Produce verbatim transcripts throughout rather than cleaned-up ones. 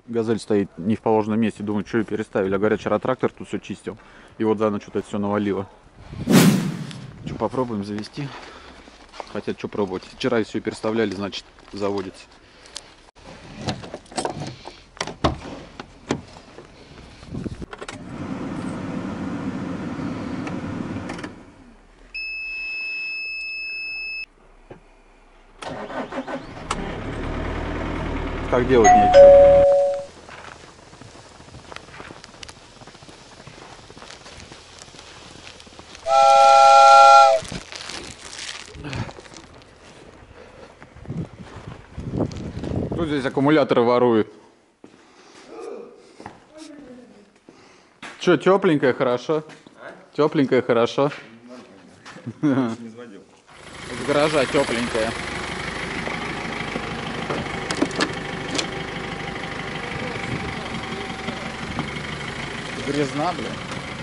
газель стоит не в положенном месте. Думаю, что ее переставили. А говорят, вчера трактор тут все чистил. И вот за ночь что-то все навалило. Что, попробуем завести? Хотя, что пробовать? Вчера все переставляли, значит, заводится. Как делать нечего. Кто здесь аккумуляторы ворует? Че, тепленькое, хорошо? А? Тепленькое, хорошо? Из гаража тепленькое. Грязна, блин.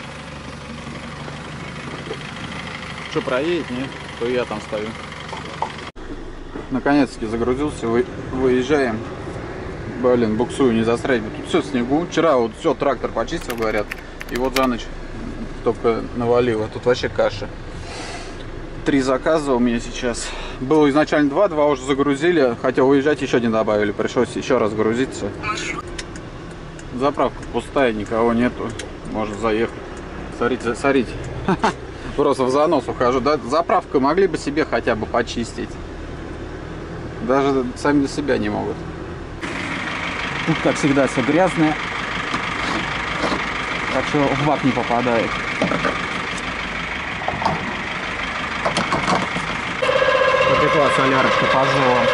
Что, проедет, нет? То я там стою. Наконец-таки загрузился, вы, выезжаем. Блин, буксую, не застрять. Тут все в снегу. Вчера вот все, трактор почистил, говорят. И вот за ночь только навалило. Тут вообще каша. Три заказа у меня сейчас. Было изначально два, два уже загрузили. Хотя уезжать еще один добавили. Пришлось еще раз грузиться. Заправка пустая, никого нету. Можно заехать. Смотрите, смотрите. Просто в занос ухожу. Да, заправку могли бы себе хотя бы почистить. Даже сами для себя не могут. Тут, как всегда, все грязное. Так что в бак не попадает. Потекла солярочка по жилам.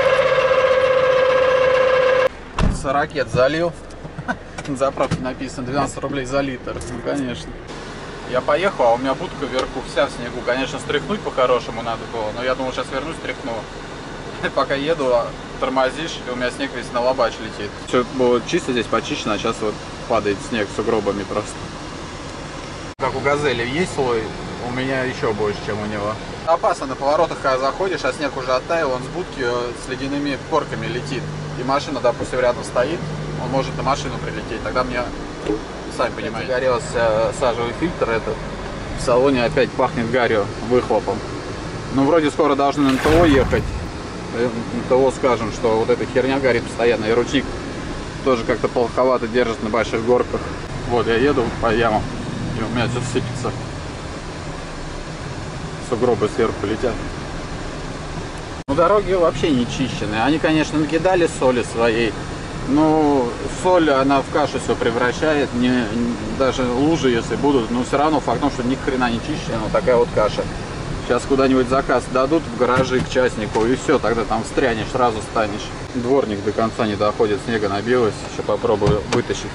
сорок залил. На заправке написано двенадцать рублей за литр. Ну, конечно. Я поехал, а у меня будка вверху вся в снегу. Конечно, стряхнуть по-хорошему надо было, но я думал, сейчас вернусь, стряхну. Пока еду, тормозишь, и у меня снег весь на лобач летит. Все было чисто здесь, почищено, а сейчас вот падает снег с сугробами просто. Как у газели есть слой, у меня еще больше, чем у него. Опасно на поворотах, когда заходишь, а снег уже оттаял, он с будки с ледяными корками летит. И машина, допустим, рядом стоит, он может на машину прилететь. Тогда мне, сами понимаете, загорелся сажевый фильтр этот. В салоне опять пахнет гарью, выхлопом. Ну, вроде скоро должны на ТО ехать. На ТО скажем, что вот эта херня горит постоянно. И ручник тоже как-то плоховато держит на больших горках. Вот, я еду по ямам, и у меня все сыпется. Сугробы сверху летят. Ну, дороги вообще не чищенные. Они, конечно, накидали соли своей. Но соль, она в кашу все превращает. Не, не, даже лужи, если будут. Но все равно факт в том, что ни хрена не чищенная. Вот такая вот каша. Сейчас куда-нибудь заказ дадут в гаражи к частнику. И все, тогда там встрянешь, сразу станешь. Дворник до конца не доходит. Снега набилось. Еще попробую вытащить.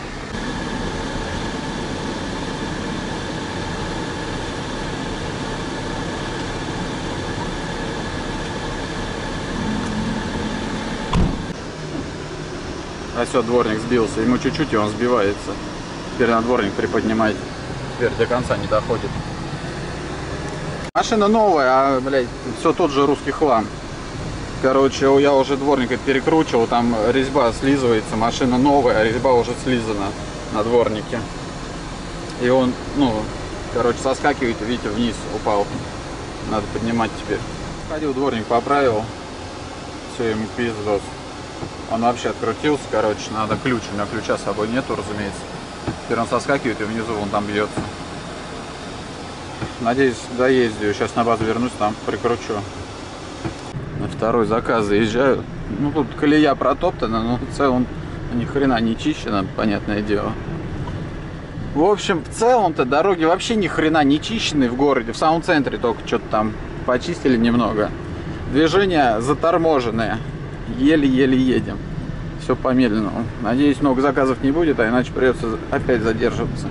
А все, дворник сбился. Ему чуть-чуть, и он сбивается. Теперь на дворник приподнимать. Теперь до конца не доходит. Машина новая, а, блядь, все тот же русский хлам. Короче, я уже дворник перекручивал, там резьба слизывается. Машина новая, а резьба уже слизана на дворнике. И он, ну, короче, соскакивает, видите, вниз упал. Надо поднимать теперь. Ходил, дворник поправил. Все, ему пиздос. Он вообще открутился, короче, надо ключ. У меня ключа с собой нету, разумеется. Теперь он соскакивает и внизу вон там бьется. Надеюсь, доездию. Сейчас на базу вернусь, там прикручу. На второй заказ заезжаю. Ну, тут колея протоптана, но в целом ни хрена не чищена, понятное дело. В общем, в целом-то дороги вообще ни хрена не чищены в городе. В самом центре только что-то там почистили немного. Движение заторможенное. Еле-еле едем. Все по-медленному. Надеюсь, много заказов не будет, а иначе придется опять задерживаться.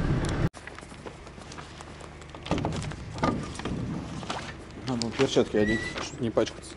Надо перчатки одеть, чтобы не пачкаться.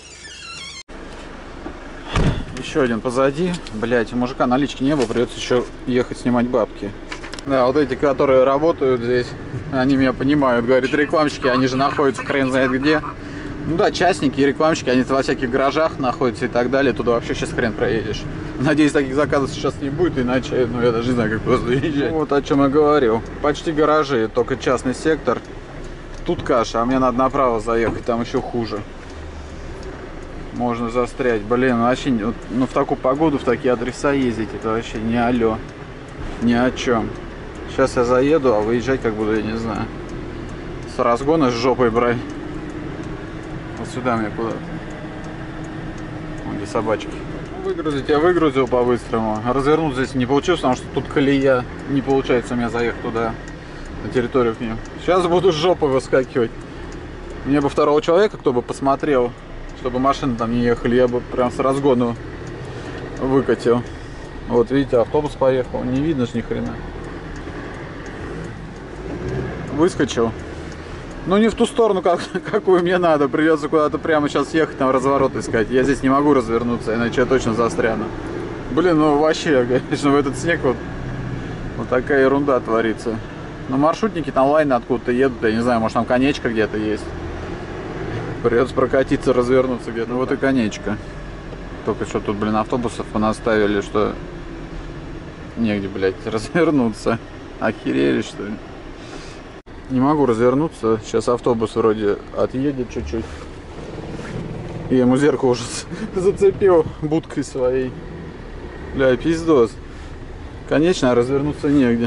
Еще один позади. Блять, у мужика налички не было, придется еще ехать снимать бабки. Да, вот эти, которые работают здесь, они меня понимают. Говорят, рекламщики, они же находятся хрен знает где. Ну да, частники и рекламщики, они во всяких гаражах находятся и так далее. Туда вообще сейчас хрен проедешь. Надеюсь, таких заказов сейчас не будет, иначе, ну, я даже не знаю, как туда заезжать. Ну, вот о чем я говорил. Почти гаражи, только частный сектор. Тут каша, а мне надо направо заехать, там еще хуже. Можно застрять. Блин, вообще, ну, в такую погоду, в такие адреса ездить, это вообще не алло. Ни о чем. Сейчас я заеду, а выезжать как буду, я не знаю. С разгона с жопой брать. Вот сюда мне куда-то. Вон где собачки. Выгрузить я выгрузил по-быстрому. Развернуться здесь не получилось, потому что тут колея. Не получается у меня заехать туда, на территорию к ним. Сейчас буду с жопой выскакивать. Мне бы второго человека, кто бы посмотрел, чтобы машины там не ехали, я бы прям с разгону выкатил. Вот видите, автобус поехал. Не видно ж ни хрена. Выскочил. Ну не в ту сторону, как, какую мне надо. Придется куда-то прямо сейчас ехать, там разворот искать. Я здесь не могу развернуться, иначе я точно застряну. Блин, ну вообще, конечно, в этот снег вот, вот такая ерунда творится. Но маршрутники там лайны откуда-то едут. Я не знаю, может там конечка где-то есть. Придется прокатиться, развернуться где-то. Ну вот и конечка. Только что тут, блин, автобусов понаставили, что негде, блядь, развернуться. Охерели, что ли? Не могу развернуться. Сейчас автобус вроде отъедет чуть-чуть. Я ему зеркало уже зацепил будкой своей. Бля, пиздос. Конечно, развернуться негде.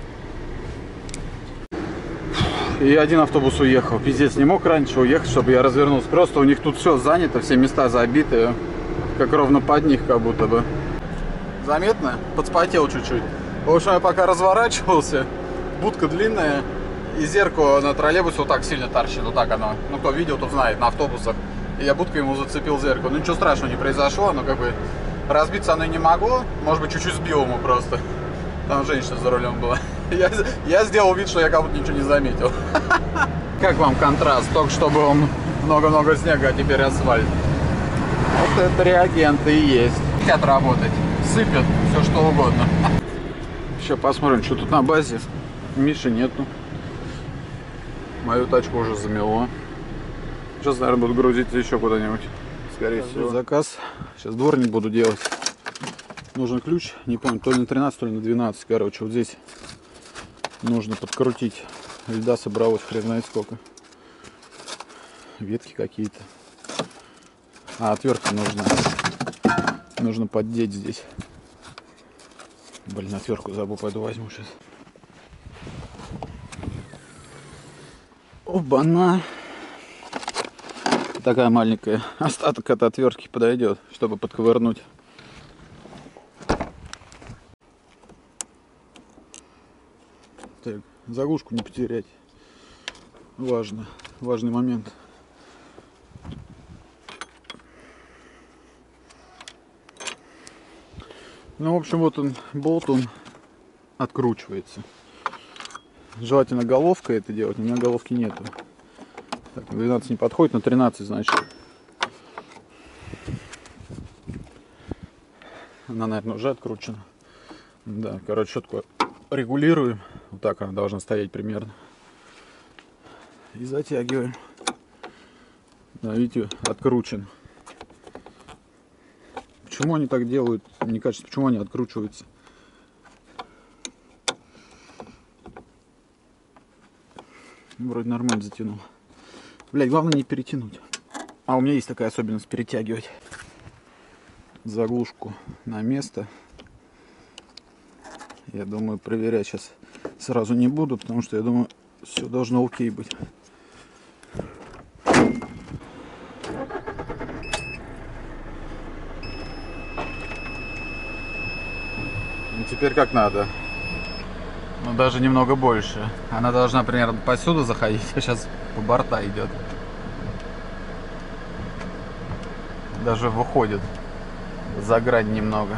И один автобус уехал. Пиздец, не мог раньше уехать, чтобы я развернулся. Просто у них тут все занято, все места забиты. Как ровно под них, как будто бы. Заметно? Подспотел чуть-чуть. В общем, я пока разворачивался. Будка длинная. И зеркало на троллейбусе вот так сильно торчит. Вот так оно. Ну, кто видел, тот знает, на автобусах. И я будкой ему зацепил зеркало. Ну, ничего страшного не произошло. Но как бы разбиться оно и не могло. Может быть, чуть-чуть сбил ему просто. Там женщина за рулем была. Я, я сделал вид, что я как будто ничего не заметил. Как вам контраст? Только что был много-много снега, а теперь асфальт. Вот это реагенты и есть. Хотят работать. Сыпят все что угодно. Сейчас посмотрим, что тут на базе. Миши нету. Мою тачку уже замело. Сейчас, наверное, буду грузиться еще куда-нибудь. Скорее всего. Заказ. Сейчас дворник буду делать. Нужен ключ. Не помню, то ли на тринадцать, то ли на двенадцать. Короче, вот здесь нужно подкрутить. Льда собралось хрен знает сколько. Ветки какие-то. А, отвертка нужна. Нужно поддеть здесь. Блин, отвертку забыл, пойду возьму сейчас. Оба-на. Такая маленькая. Остаток от отвертки подойдет, чтобы подковырнуть. Так, заглушку не потерять. Важно. Важный момент. Ну, в общем, вот он, болт, он откручивается. Желательно головкой это делать, у меня головки нету. Так, двенадцать не подходит, на тринадцать, значит. Она, наверное, уже откручена. Да, короче, щетку регулируем. Вот так она должна стоять примерно. И затягиваем. Да, видите, откручен. Почему они так делают? Мне кажется, почему они откручиваются? Вроде нормально затянул. Блять, главное не перетянуть. А у меня есть такая особенность перетягивать. Заглушку на место. Я думаю, проверять сейчас сразу не буду, потому что я думаю, все должно окей быть. Теперь как надо. Ну, даже немного больше. Она должна примерно посюда заходить, а сейчас по борта идет. Даже выходит за грань немного.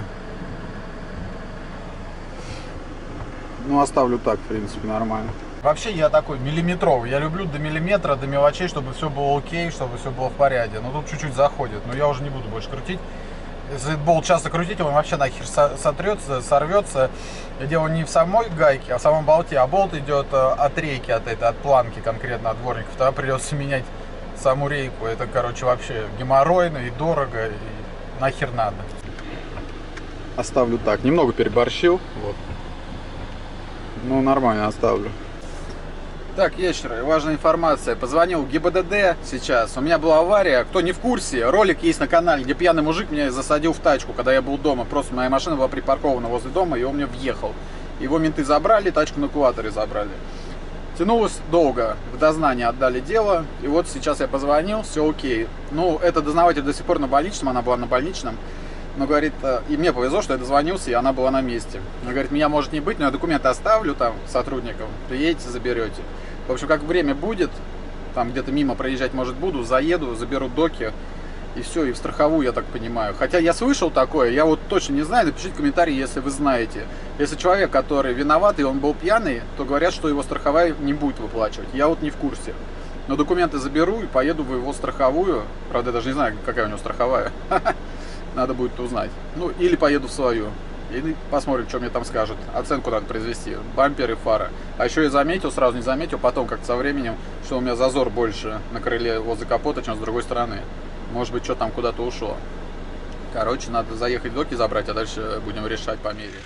Ну, оставлю так, в принципе, нормально. Вообще я такой миллиметровый. Я люблю до миллиметра, до мелочей, чтобы все было окей, чтобы все было в порядке. Но тут чуть-чуть заходит. Но я уже не буду больше крутить. Если болт часто крутить, он вообще нахер сотрется, сорвется. Я делаю не в самой гайке, а в самом болте. А болт идет от рейки, от этой, от планки конкретно, от дворников. Тогда придется менять саму рейку. Это, короче, вообще геморройно и дорого. И нахер надо. оставлю так. Немного переборщил. Вот. Ну, нормально оставлю. Так, вечер. Важная информация. Позвонил в ГИБДД сейчас. У меня была авария. Кто не в курсе, ролик есть на канале, где пьяный мужик меня засадил в тачку, когда я был дома. Просто моя машина была припаркована возле дома, и он мне въехал. Его менты забрали, тачку на эвакуаторе забрали. Тянулось долго. В дознание отдали дело. И вот сейчас я позвонил, все окей. Ну, этот дознаватель до сих пор на больничном, она была на больничном. Но, говорит, и мне повезло, что я дозвонился, и она была на месте. Она говорит, меня может не быть, но я документы оставлю там сотрудникам, приедете, заберете. В общем, как время будет, там где-то мимо проезжать, может, буду, заеду, заберу доки, и все, и в страховую, я так понимаю. Хотя я слышал такое, я вот точно не знаю, напишите комментарии, если вы знаете. Если человек, который виноват, и он был пьяный, то говорят, что его страховая не будет выплачивать. Я вот не в курсе. Но документы заберу и поеду в его страховую. Правда, я даже не знаю, какая у него страховая. Надо будет узнать. Ну, или поеду в свою. И посмотрим, что мне там скажут. Оценку надо произвести. Бампер и фара. А еще я заметил, сразу не заметил, потом как-то со временем, что у меня зазор больше на крыле возле капота, чем с другой стороны. Может быть, что там куда-то ушло. Короче, надо заехать в доки забрать, а дальше будем решать по мере.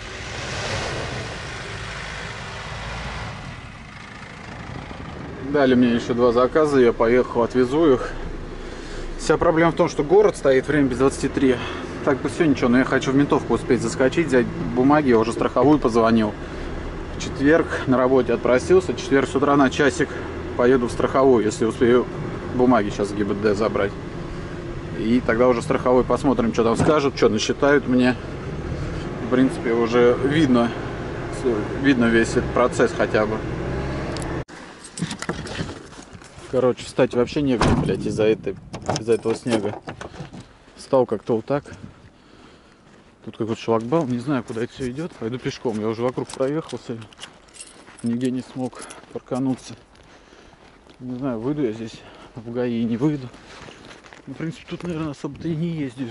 Дали мне еще два заказа, я поехал, отвезу их. Вся проблема в том, что город стоит, время без двадцати трёх. Так бы все ничего, но я хочу в ментовку успеть заскочить, взять бумаги, я уже страховую позвонил. В четверг на работе отпросился, в четверг с утра на часик поеду в страховую, если успею бумаги сейчас в ГИБДД забрать. И тогда уже страховой посмотрим, что там скажут, что насчитают мне. В принципе, уже видно, видно весь этот процесс хотя бы. Короче, встать вообще негде, блядь, из-за этой, из-за этого снега. Встал как-то вот так. Тут какой-то шлагбаум, не знаю, куда это все идет. Пойду пешком. Я уже вокруг проехался. Нигде не смог паркануться. Не знаю, выйду я здесь в ГАИ, не выйду. Ну, в принципе, тут, наверное, особо-то и не ездят.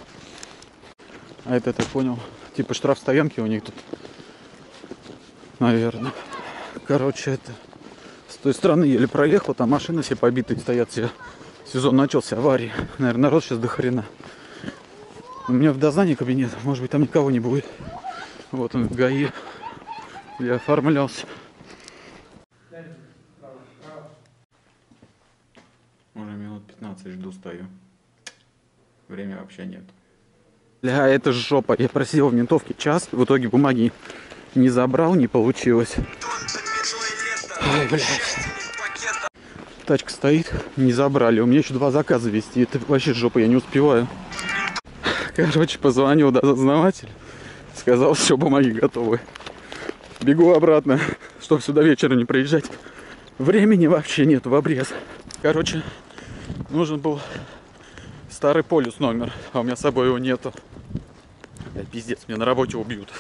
А это, я так понял, типа штрафстоянки у них тут. Наверное. Короче, это... С той стороны еле проехал, там машины все побитые стоят, все. Сезон начался, аварии. Наверное, народ сейчас до хрена. У меня в дознании кабинет, может быть, там никого не будет. Вот он в ГАИ. Я оформлялся. Уже минут пятнадцать жду, стою. Времени вообще нет. Бля, это жопа. Я просидел в ментовке час, в итоге бумаги не забрал, не получилось. Ой, блядь. Тачка стоит, не забрали. У меня еще два заказа вести. Это вообще жопа, я не успеваю. Короче, позвонил дознаватель. Сказал, все, бумаги готовы. Бегу обратно, чтобы сюда вечером не приезжать. Времени вообще нет, в обрез. Короче, нужен был старый полюс номер, а у меня с собой его нету. Блядь, пиздец, меня на работе убьют.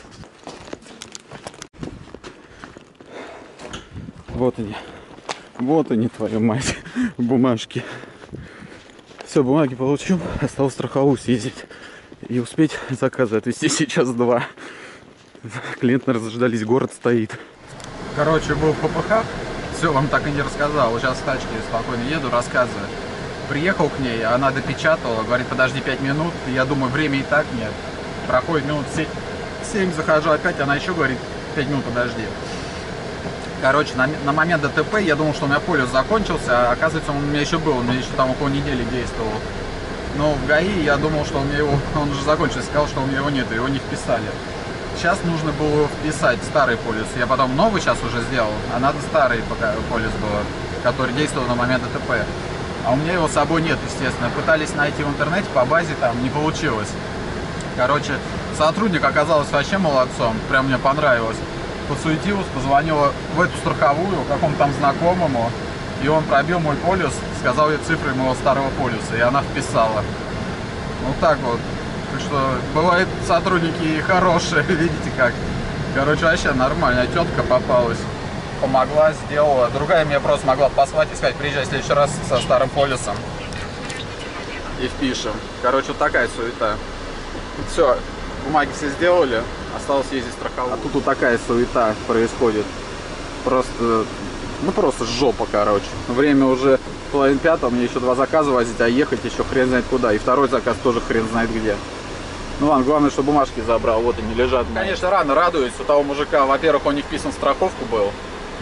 Вот они. Вот они, твою мать, бумажки. Все, бумаги получил. Осталось страховую съездить. И успеть заказы отвезти сейчас два. Клиенты разождались, город стоит. Короче, был в ППХ. Все, вам так и не рассказал. Сейчас в тачке спокойно еду, рассказываю. Приехал к ней, она допечатала. Говорит, подожди пять минут. Я думаю, время и так нет. Проходит минут семь, захожу опять. Она еще говорит, пять минут подожди. Короче, на, на момент ДТП я думал, что у меня полюс закончился, а оказывается, он у меня еще был, он еще там около недели действовал. Но в ГАИ я думал, что у меня его, он уже закончился, сказал, что у меня его нет, его не вписали. Сейчас нужно было вписать старый полюс, я потом новый сейчас уже сделал, а надо старый пока полюс был, который действовал на момент ДТП. А у меня его с собой нет, естественно. Пытались найти в интернете, по базе там не получилось. Короче, сотрудник оказался вообще молодцом, прям мне понравилось. Подсуетилась, позвонила в эту страховую какому-то там знакомому, и он пробил мой полюс, сказал ей цифры моего старого полюса, и она вписала. Вот так вот. Так что бывают сотрудники хорошие, видите как. Короче, вообще нормально, тетка попалась, помогла, сделала. Другая меня просто могла послать и сказать, приезжай в следующий раз со старым полюсом и впишем. Короче, вот такая суета. Все, бумаги все сделали. Осталось ездить страховую. А тут вот такая суета происходит. Просто, ну просто жопа, короче. Время уже половина пятого, мне еще два заказа возить, а ехать еще хрен знает куда. И второй заказ тоже хрен знает где. Ну ладно, главное, что бумажки забрал, вот они лежат. Конечно, рано радуется. У того мужика, во-первых, он не вписан в страховку был.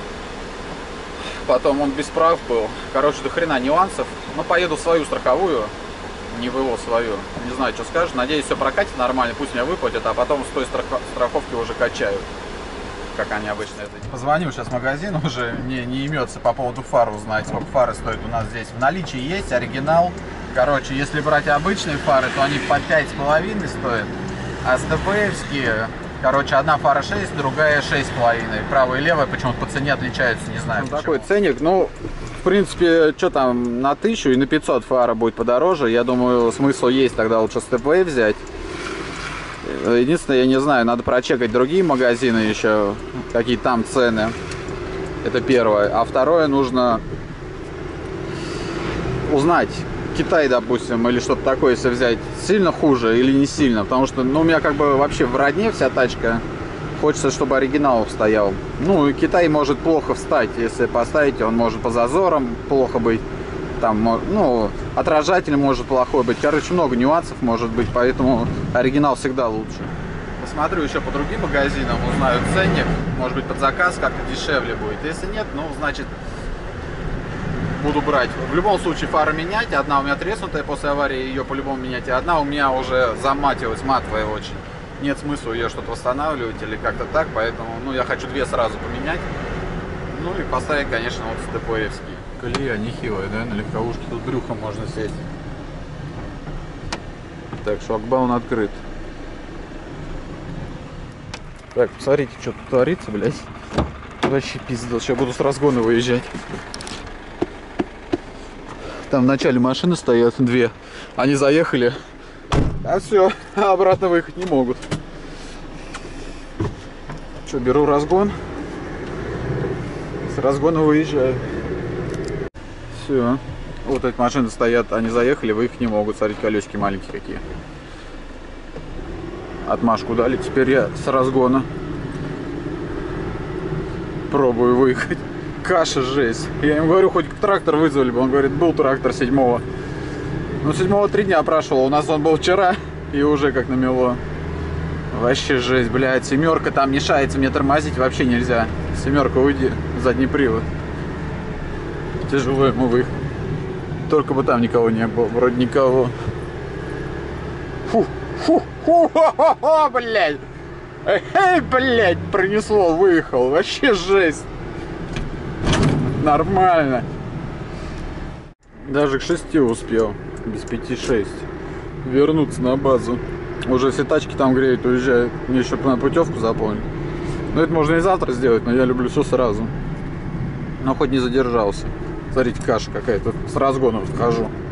Потом он без прав был. Короче, до хрена нюансов. Ну, поеду в свою страховую, не в его свою. Не знаю, что скажешь. Надеюсь, все прокатит нормально, пусть меня выплатят, а потом с той страховки уже качают. Как они обычно это делают. Позвонил сейчас в магазин, уже не, не имется по поводу фар узнать, сколько фары стоит у нас здесь. В наличии есть оригинал. Короче, если брать обычные фары, то они по пять с половиной стоят. А СТП-евские, короче, одна фара шесть, другая шесть с половиной. Правая и левая почему-то по цене отличаются, не знаю. Ну, такой ценник, ну, в принципе, что там, на тысячу и на пятьсот фара будет подороже. Я думаю, смысл есть тогда лучше СТП взять. Единственное, я не знаю, надо прочекать другие магазины еще, какие там цены. Это первое. А второе, нужно узнать, Китай, допустим, или что-то такое, если взять, сильно хуже или не сильно. Потому что, ну, у меня как бы вообще в родне вся тачка. Хочется, чтобы оригинал стоял. Ну, и Китай может плохо встать, если поставите, он может по зазорам плохо быть. Там, ну, отражатель может плохой быть. Короче, много нюансов может быть, поэтому оригинал всегда лучше. Посмотрю еще по другим магазинам, узнаю ценник. Может быть, под заказ как-то дешевле будет. Если нет, ну, значит, буду брать. В любом случае, фары менять. Одна у меня треснутая после аварии, ее по-любому менять. И одна у меня уже заматилась, матовая очень. Нет смысла ее что-то восстанавливать или как-то так. Поэтому, ну, я хочу две сразу поменять. Ну, и поставить, конечно, вот СТП-евские. Колея нехилая, да, на легковушке тут брюхом можно сесть. Так, шлагбаум открыт. Так, посмотрите, что тут творится, блядь. Вообще пиздец, сейчас буду с разгона выезжать. Там в начале машины стоят две. Они заехали, а все, обратно выехать не могут. Что, беру разгон. С разгона выезжаю. Все. Вот эти машины стоят, они заехали, выехать не могут. Смотрите, колесики маленькие какие. Отмашку дали. Теперь я с разгона пробую выехать. Каша, жесть. Я ему говорю, хоть трактор вызвали бы. Он говорит, был трактор седьмого. Ну, седьмого три дня прошло. У нас он был вчера и уже как намело. Вообще жесть, блядь. Семерка там мешается, мне тормозить вообще нельзя. Семерка, уйди, задний привод. Тяжело ему выехать. Только бы там никого не было, вроде никого. Фу, фу, фу, хо, хо, хо, блядь. Эй, блядь, пронесло, выехал. Вообще жесть. Нормально. Даже к шести успел. Без пяти шесть. Вернуться на базу. Уже все тачки там греют, уезжают. Мне еще на путевку заполнить. Ну, это можно и завтра сделать, но я люблю все сразу. Но хоть не задержался. Смотрите, каша какая-то. С разгоном вхожу.